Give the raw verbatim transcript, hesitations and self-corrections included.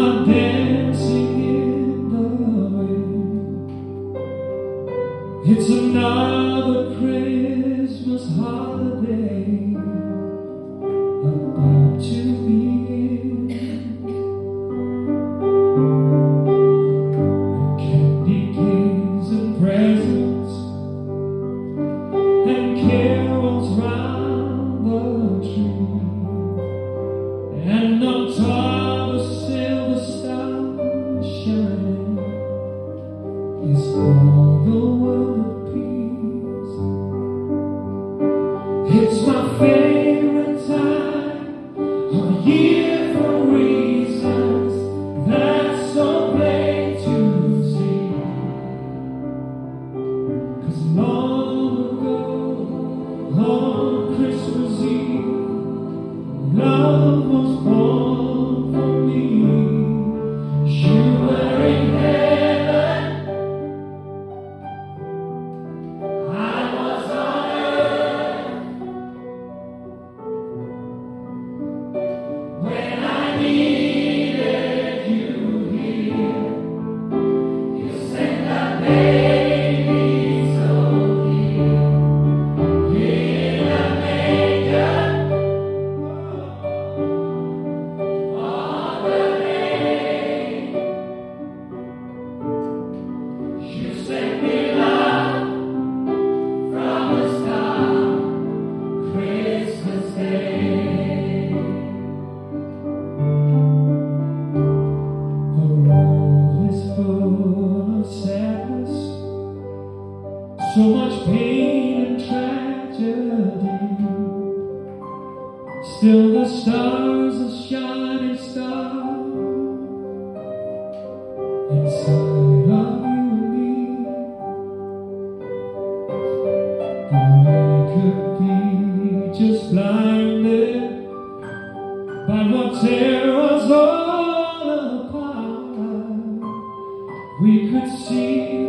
are dancing in the wind. It's another Christmas holiday about to begin. Candy canes and presents and carols round the tree, and on top a silver star shining is all the world at peace. It's my favorite time of year for reasons that's so plain to see. 'Cause long ago, on Christmas Eve, love was born for me. You were in heaven, I was on earth. When I needed you here, you sent that baby so dear. In a manger, on the lake, you sent me love from the start, Christmas Day. The world is full of sadness, so much pain and tragedy. Still the stars are shining stars inside of you and me. And we could be just blinded by what tears us all apart. We could see